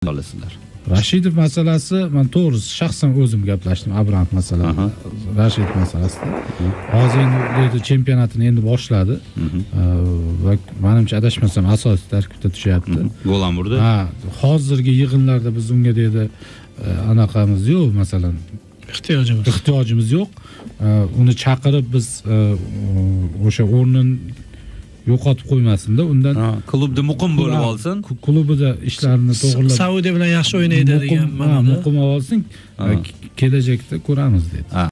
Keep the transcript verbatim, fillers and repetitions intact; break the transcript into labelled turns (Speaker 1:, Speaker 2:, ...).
Speaker 1: olasizlar.
Speaker 2: Rashidov masalasi, men to'g'risi shaxsan o'zim gaplashdim Abraham masalasi, Rashidov masalasida. Hozir endi dedi chempionatini endi boshladi va menimcha adashmasam asosiy tarkibda tushyapti.
Speaker 1: Gol ham urdi.
Speaker 2: Ha, hozirgi yig'inlarda biz unga dedi anaqamiz yo'q, masalan,
Speaker 3: ehtiyojimiz.
Speaker 2: Ehtiyojimiz yo'q. Uni chaqirib biz o'sha o'rnin yo'qotib qo'ymasin-da, undan
Speaker 1: klubda muqim bo'lib olsin,
Speaker 2: klubida ishlarini to'g'rilab
Speaker 3: Saudiya bilan yaxshi o'ynaydi degan
Speaker 2: ma'noda muqim olsin, kelajakda ko'ramiz dedi.